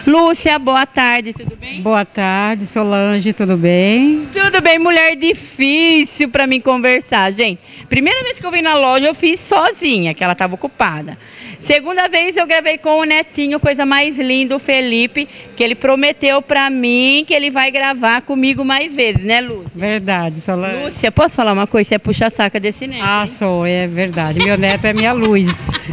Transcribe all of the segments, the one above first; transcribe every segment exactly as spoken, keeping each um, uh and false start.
Lúcia, boa tarde, tudo bem? Boa tarde, Solange, tudo bem? Tudo bem, mulher difícil para mim conversar, gente. Primeira vez que eu vim na loja eu fiz sozinha, que ela estava ocupada. Segunda vez eu gravei com o netinho, coisa mais linda, o Felipe, que ele prometeu para mim que ele vai gravar comigo mais vezes, né, Lúcia? Verdade, Solange. Lúcia, posso falar uma coisa? Você é puxa-saca desse neto? Ah, hein? Sou, é verdade. Meu neto é minha luz.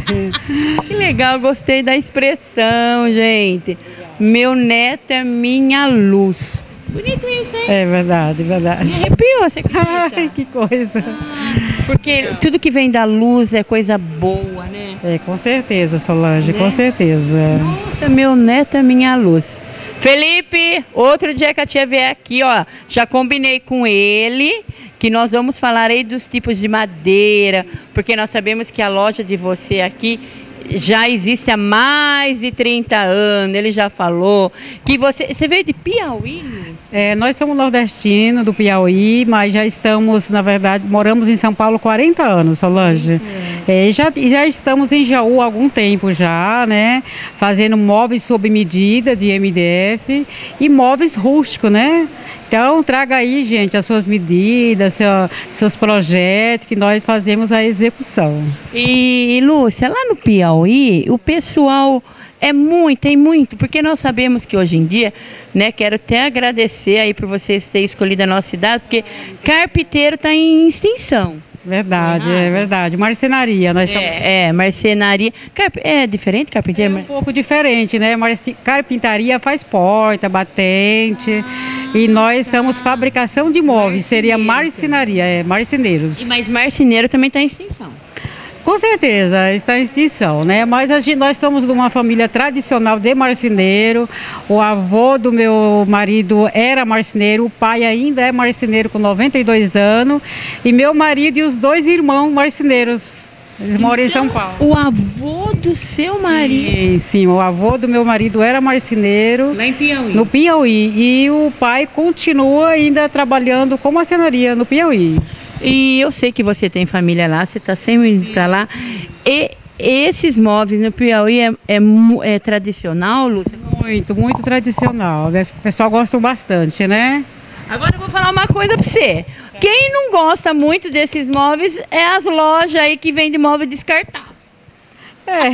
Que legal, gostei da expressão, gente. Meu neto é minha luz. Bonito isso, hein? É verdade, verdade. Me arrepiou, você acredita? Ai, que coisa. Ah, porque tudo que vem da luz é coisa boa, né? É, com certeza, Solange, Né? com certeza. Nossa, meu neto é minha luz. Felipe, outro dia que a tia vier aqui, ó, já combinei com ele que nós vamos falar aí dos tipos de madeira, porque nós sabemos que a loja de você aqui já existe há mais de trinta anos, ele já falou que você... Você veio de Piauí, Lúcia? É, nós somos nordestinos do Piauí, mas já estamos, na verdade, moramos em São Paulo há quarenta anos, Solange. É, já, já estamos em Jaú há algum tempo já, né? Fazendo móveis sob medida de M D F e móveis rústicos, né? Então, traga aí, gente, as suas medidas, seu, seus projetos, que nós fazemos a execução. E, e Lúcia, lá no Piauí, o pessoal é muito, tem muito, porque nós sabemos que hoje em dia, né, quero até agradecer aí por vocês terem escolhido a nossa cidade, porque carpinteiro está em extinção. Verdade, é verdade. Marcenaria, nós somos... É, é, marcenaria. Carp... É diferente carpinteiro? É um pouco diferente, né? Marci... Carpintaria faz porta, batente. Ah, e nós tá. somos fabricação de móveis, seria marcenaria, é, marceneiros. E, mas marceneiro também está em extinção. Com certeza, está em extinção, né? Mas a gente, nós somos de uma família tradicional de marceneiro. O avô do meu marido era marceneiro, o pai ainda é marceneiro com noventa e dois anos. E meu marido e os dois irmãos marceneiros. Eles moram então, em São Paulo. O avô do seu marido? Sim, sim, o avô do meu marido era marceneiro. Lá em Piauí? No Piauí. E o pai continua ainda trabalhando com marcenaria no Piauí. E eu sei que você tem família lá, você está sempre indo para lá. E esses móveis no Piauí é, é, é tradicional, Lúcia? Muito, muito tradicional. O pessoal gosta bastante, né? Agora eu vou falar uma coisa para você. Quem não gosta muito desses móveis é as lojas aí que vendem móvel descartável. É.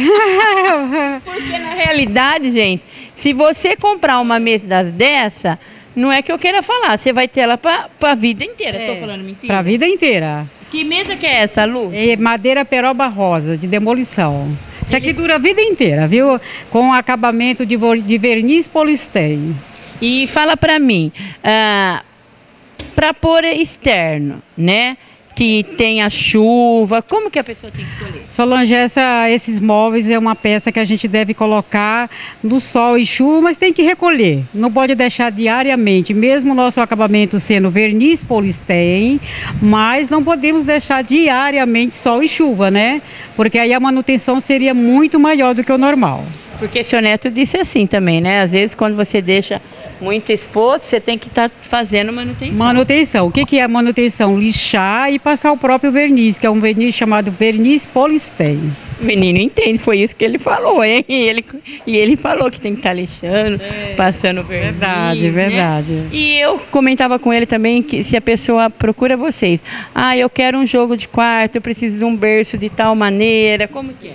Porque na realidade, gente, se você comprar uma mesa dessa... Não é que eu queira falar, você vai ter ela para a vida inteira. Estou é, falando mentira? Para a vida inteira. Que mesa que é essa, Lu? É madeira peroba rosa, de demolição. Isso aqui dura a vida inteira, viu? Com acabamento de, de verniz polistém. E fala para mim, ah, para pôr externo, né? Que tenha chuva, como que a pessoa tem que escolher? Solange, essa, esses móveis é uma peça que a gente deve colocar no sol e chuva, mas tem que recolher. Não pode deixar diariamente, mesmo o nosso acabamento sendo verniz polistém, mas não podemos deixar diariamente sol e chuva, né? Porque aí a manutenção seria muito maior do que o normal. Porque seu neto disse assim também, né? Às vezes quando você deixa muito exposto, você tem que estar tá fazendo manutenção. Manutenção. O que, que é a manutenção? Lixar e passar o próprio verniz, que é um verniz chamado verniz polistém. O menino entende, foi isso que ele falou, hein? E ele, e ele falou que tem que estar tá lixando, é, passando verniz. Verdade, né? verdade. E eu comentava com ele também que se a pessoa procura vocês, ah, eu quero um jogo de quarto, eu preciso de um berço de tal maneira, como que é?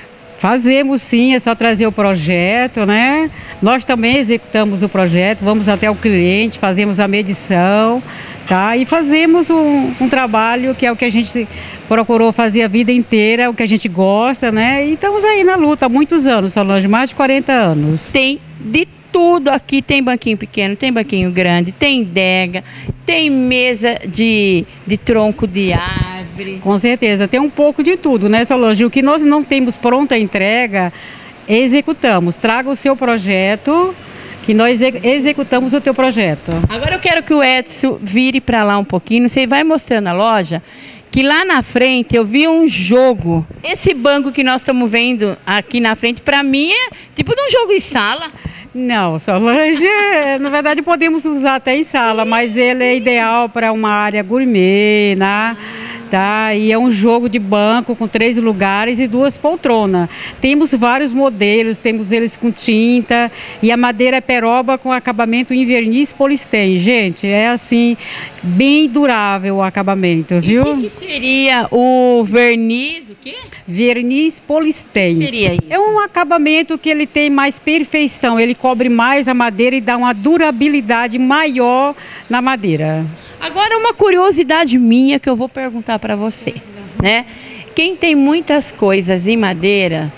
Fazemos sim, é só trazer o projeto, né? Nós também executamos o projeto, vamos até o cliente, fazemos a medição, tá? E fazemos um, um trabalho que é o que a gente procurou fazer a vida inteira, o que a gente gosta, né? E estamos aí na luta há muitos anos, Solange, mais de quarenta anos. Tem de tudo aqui, tem banquinho pequeno, tem banquinho grande, tem dega, tem mesa de, de tronco de árvore. Com certeza, tem um pouco de tudo, né, Solange? O que nós não temos pronta entrega, executamos. Traga o seu projeto, que nós executamos o teu projeto. Agora eu quero que o Edson vire para lá um pouquinho, você vai mostrando a loja, que lá na frente eu vi um jogo. Esse banco que nós estamos vendo aqui na frente, para mim é tipo de um jogo em sala. Não, Solange, na verdade podemos usar até em sala, mas ele é ideal para uma área gourmet, né? tá? E é um jogo de banco com três lugares e duas poltronas. Temos vários modelos, temos eles com tinta e a madeira é peroba com acabamento em verniz polistém. Gente, é assim, bem durável o acabamento, viu? E o que, que seria o verniz, o quê? Verniz polistém. O que seria isso? É um acabamento que ele tem mais perfeição, ele cobre mais a madeira e dá uma durabilidade maior na madeira. Agora uma curiosidade minha que eu vou perguntar para você, né? Quem tem muitas coisas em madeira,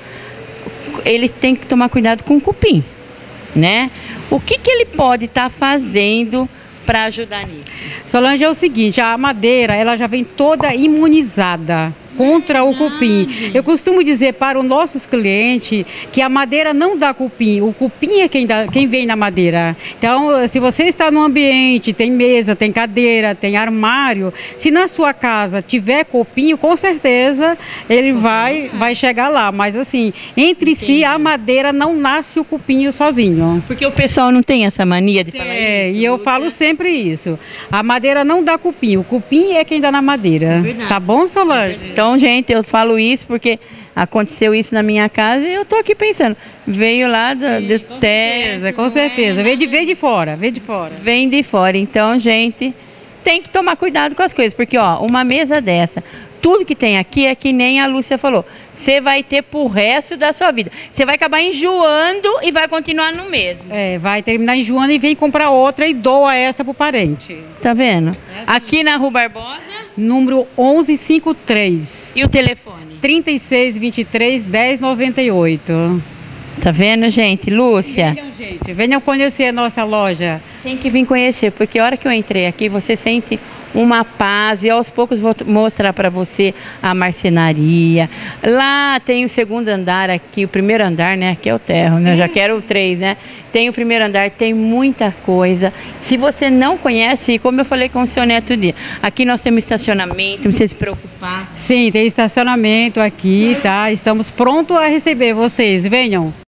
ele tem que tomar cuidado com o cupim, né? O que que ele pode estar tá fazendo para ajudar nisso? Solange, é o seguinte, a madeira ela já vem toda imunizada contra o cupim. Eu costumo dizer para os nossos clientes que a madeira não dá cupim, o cupim é quem, dá, quem vem na madeira. Então, se você está no ambiente, tem mesa, tem cadeira, tem armário, se na sua casa tiver cupim, com certeza ele vai, vai chegar lá. Mas assim, entre Entendi. si, a madeira não nasce o cupim sozinho. Porque o pessoal não tem essa mania de falar é, isso. E eu falo sempre isso. A madeira não dá cupim, o cupim é quem dá na madeira. É tá bom, Solange? Então, gente, eu falo isso porque aconteceu isso na minha casa e eu tô aqui pensando. Veio lá do, Sim, do com teto. Certeza, com certeza. Vem de, vem de fora, vem de fora. Vem de fora. Então, gente, tem que tomar cuidado com as coisas. Porque, ó, uma mesa dessa, tudo que tem aqui é que nem a Lúcia falou. Você vai ter pro resto da sua vida. Você vai acabar enjoando e vai continuar no mesmo. É, vai terminar enjoando e vem comprar outra e doa essa pro parente. Tá vendo? É assim. Aqui na Rua Barbosa. Número onze cinquenta e três. E o telefone? trinta e seis, vinte e três, dez, noventa e oito. Tá vendo, gente? Lúcia. Venham, gente. Venham conhecer a nossa loja. Tem que vir conhecer, porque a hora que eu entrei aqui, você sente uma paz, e aos poucos vou mostrar para você a marcenaria. Lá tem o segundo andar aqui, o primeiro andar, né? Aqui é o térreo, né? Eu já quero o três, né? Tem o primeiro andar, tem muita coisa. Se você não conhece, como eu falei com o seu neto dia, aqui nós temos estacionamento, não precisa se preocupar. Sim, tem estacionamento aqui, tá? Estamos prontos a receber vocês, venham.